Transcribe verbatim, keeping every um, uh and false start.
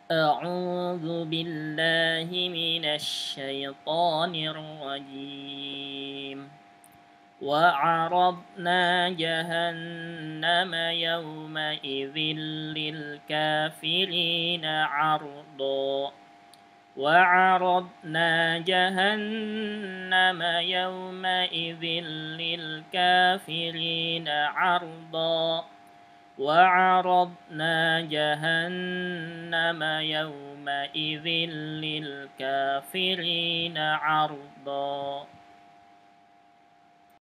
أعوذ بالله من الشيطان الرجيم وعرضنا جهنم يومئذ للكافرين عرضا وعرضنا جهنم يومئذ للكافرين عرضا وعرضنا جهنم يومئذ للكافرين عرضا